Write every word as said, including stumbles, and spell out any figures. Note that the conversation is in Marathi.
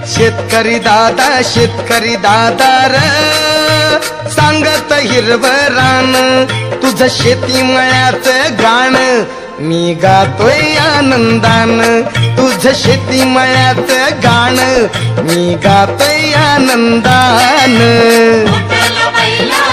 शेतकरी दादा शेतकरी दादा र सांगत हिरवं रान तुझं शेती मळ्याचं गाण मी गातोय आनंदान तुझं शेती मळ्याचं गाण मी गातोय आनंदान.